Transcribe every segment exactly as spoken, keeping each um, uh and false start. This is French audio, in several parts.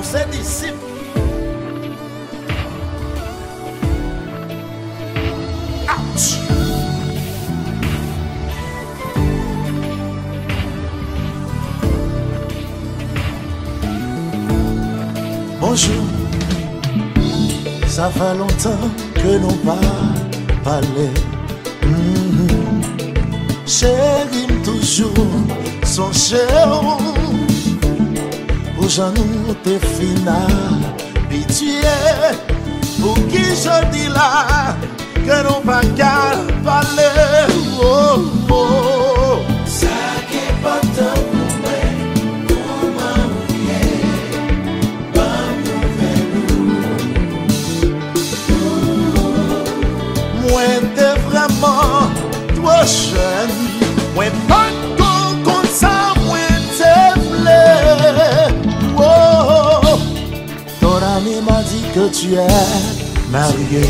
ses disciples. Ouch! Bonjour, ça fait longtemps que nous pas parlé. Mm-hmm. Chérie, toujours son cher. Pour j'en ai final, pitié. Pour qui je dis là que nous pas qu'à parler. Oh, oh. Ça qui est pas tant. Moi t'es vraiment trop jeune. Moi pas comme ça, moi t'es blé. Oh, ton ami m'a dit que tu es marié,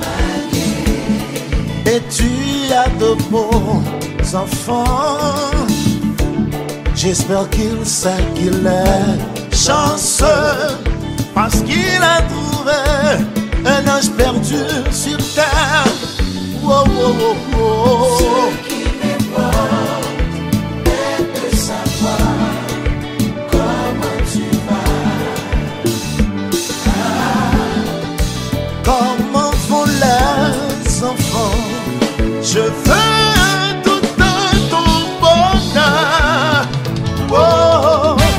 et tu as de beaux enfants. J'espère qu'il sait qu'il est chanceux, parce qu'il a trouvé un ange perdu sur terre. Oh, oh, oh, oh. Ce qui m'importe est de savoir comment tu vas. Ah, comment vont les enfants? Je veux tout dans ton bonheur. Oh, oh.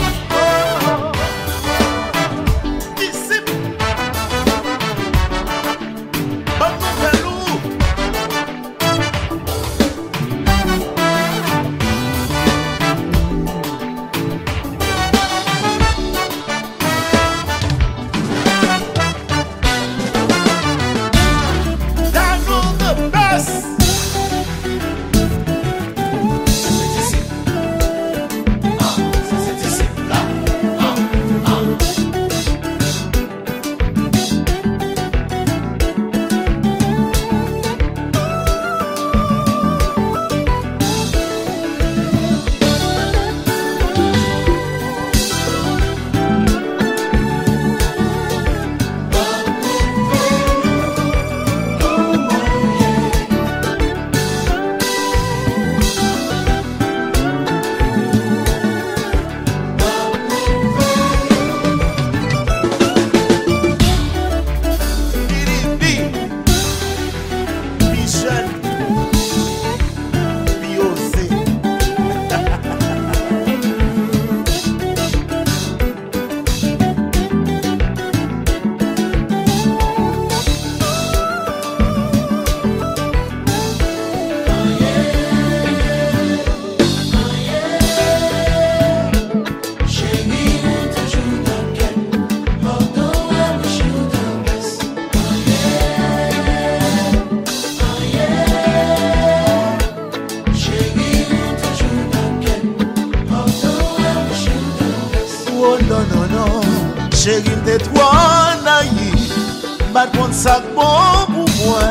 Chérie, t'es trop naïf, pas contre ça bon pour moi.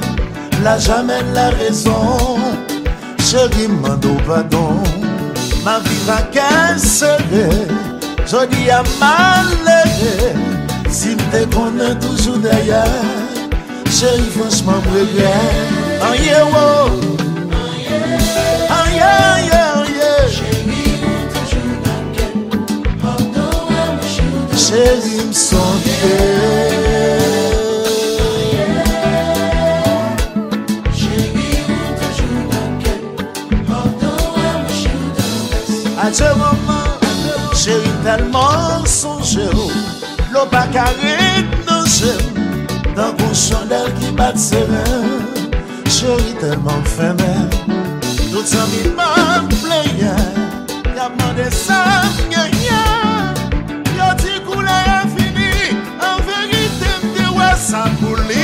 Là jamais la raison, chérie, m'en pardon. Ma vie va casser, je dis à malheureux. Si t'es connais toujours derrière, chérie, franchement, je regrette. Oh yeah, oh, oh yeah, yeah, yeah. Chérie, me sonne. À ce moment, chérie, tellement songé, l'eau pas carré dans jeu, dans une chandelle qui bat serein. Chérie, tellement fermé, tout ça m'a plaît. Y'a demandé ça, y'a rien. Y'a dit coulé infini, en vérité, m'te ouais ça coulé.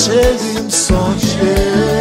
chérie me songe.